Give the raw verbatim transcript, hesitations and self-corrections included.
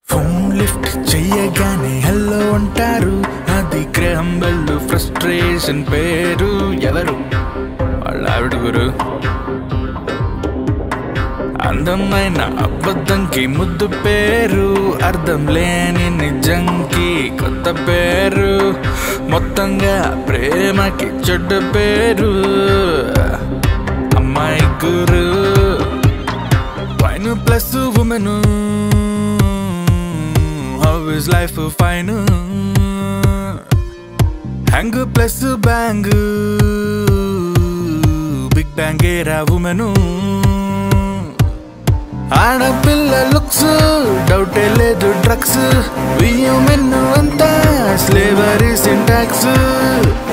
Phone lift చెయ్యగానే hello అంటారు, అది గ్రహం బెల్ ఫ్రస్ట్రేషన్ పేరు. ఎవరు వాళ్ళ ఆవిడ గురు. అందమైన అబద్ధంకి ముద్దు పేరు, అర్థం లేని నిజంకి కొత్త పేరు, మొత్తంగా ప్రేమకి చెడ్డ పేరు. అమ్మాయి గురు wine plus women, how is life fine. Hang plus bang, big bang ఏరా ఉమెను. ఆడపిల్ల లుక్స్ డౌటే లేదు డ్రగ్స్, వియ్యం మెన్ను అంతా స్లేవరీ సింటాక్స్.